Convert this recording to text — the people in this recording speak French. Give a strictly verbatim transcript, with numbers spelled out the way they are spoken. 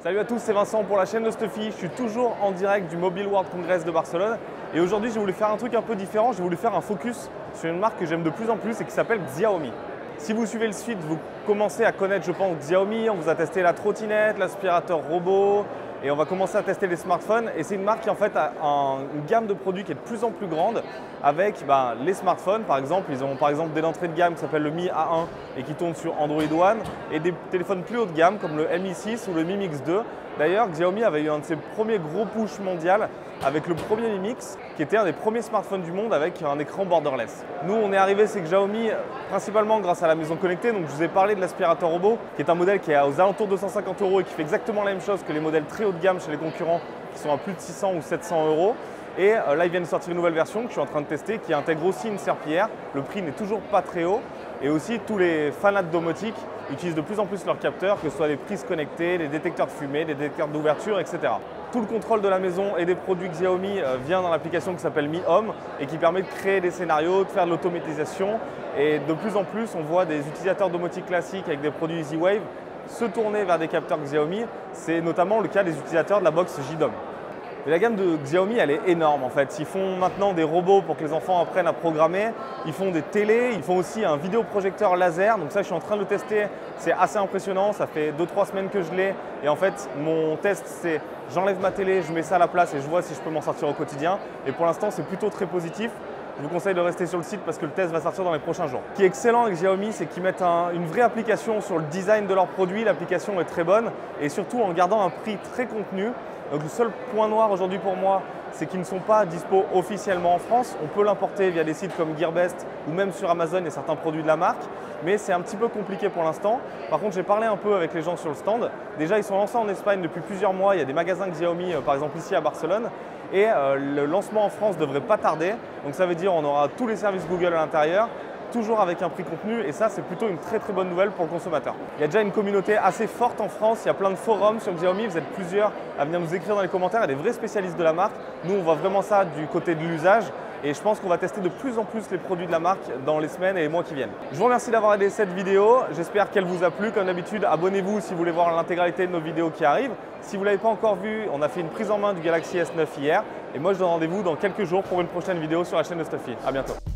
Salut à tous, c'est Vincent pour la chaîne de Stuffy. Je suis toujours en direct du Mobile World Congress de Barcelone. Et aujourd'hui, j'ai voulu faire un truc un peu différent. J'ai voulu faire un focus sur une marque que j'aime de plus en plus et qui s'appelle Xiaomi. Si vous suivez le site, vous commencez à connaître, je pense, Xiaomi. On vous a testé la trottinette, l'aspirateur robot et on va commencer à tester les smartphones. Et c'est une marque qui en fait a un, une gamme de produits qui est de plus en plus grande avec ben, les smartphones. Par exemple, ils ont par exemple des entrées de gamme qui s'appellent le Mi A un et qui tourne sur Android One et des téléphones plus haut de gamme comme le Mi six ou le Mi Mix deux. D'ailleurs, Xiaomi avait eu un de ses premiers gros push mondial avec le premier Mi Mix qui était un des premiers smartphones du monde avec un écran borderless. Nous, on est arrivé, c'est que Xiaomi, principalement grâce à la maison connectée, donc je vous ai parlé de l'aspirateur robot qui est un modèle qui est aux alentours de deux cent cinquante euros et qui fait exactement la même chose que les modèles très haut de gamme chez les concurrents qui sont à plus de six cents ou sept cents euros. Et euh, là, ils viennent de sortir une nouvelle version que je suis en train de tester qui intègre aussi une serpillière. Le prix n'est toujours pas très haut. Et aussi, tous les fanats de domotique utilisent de plus en plus leurs capteurs, que ce soit des prises connectées, des détecteurs de fumée, des détecteurs d'ouverture, et cetera. Tout le contrôle de la maison et des produits Xiaomi euh, vient dans l'application qui s'appelle Mi Home et qui permet de créer des scénarios, de faire de l'automatisation. Et de plus en plus, on voit des utilisateurs domotique classiques avec des produits EasyWave se tourner vers des capteurs Xiaomi. C'est notamment le cas des utilisateurs de la box J D O M. Et la gamme de Xiaomi, elle est énorme en fait. Ils font maintenant des robots pour que les enfants apprennent à programmer. Ils font des télés, ils font aussi un vidéoprojecteur laser. Donc ça, je suis en train de le tester. C'est assez impressionnant. Ça fait deux trois semaines que je l'ai. Et en fait, mon test, c'est j'enlève ma télé, je mets ça à la place et je vois si je peux m'en sortir au quotidien. Et pour l'instant, c'est plutôt très positif. Je vous conseille de rester sur le site parce que le test va sortir dans les prochains jours. Ce qui est excellent avec Xiaomi, c'est qu'ils mettent un, une vraie application sur le design de leurs produits. L'application est très bonne et surtout en gardant un prix très contenu. Donc le seul point noir aujourd'hui pour moi, c'est qu'ils ne sont pas dispo officiellement en France. On peut l'importer via des sites comme Gearbest ou même sur Amazon et certains produits de la marque. Mais c'est un petit peu compliqué pour l'instant. Par contre, j'ai parlé un peu avec les gens sur le stand. Déjà, ils sont lancés en Espagne depuis plusieurs mois. Il y a des magasins Xiaomi, euh, par exemple ici à Barcelone. Et euh, le lancement en France ne devrait pas tarder. Donc ça veut dire qu'on aura tous les services Google à l'intérieur, toujours avec un prix contenu. Et ça, c'est plutôt une très très bonne nouvelle pour le consommateur. Il y a déjà une communauté assez forte en France. Il y a plein de forums sur Xiaomi. Vous êtes plusieurs à venir nous écrire dans les commentaires. Il y a des vrais spécialistes de la marque. Nous, on voit vraiment ça du côté de l'usage. Et je pense qu'on va tester de plus en plus les produits de la marque dans les semaines et les mois qui viennent. Je vous remercie d'avoir aidé cette vidéo. J'espère qu'elle vous a plu. Comme d'habitude, abonnez-vous si vous voulez voir l'intégralité de nos vidéos qui arrivent. Si vous ne l'avez pas encore vu, on a fait une prise en main du Galaxy S neuf hier. Et moi, je donne rendez-vous dans quelques jours pour une prochaine vidéo sur la chaîne de Stuffy. À bientôt.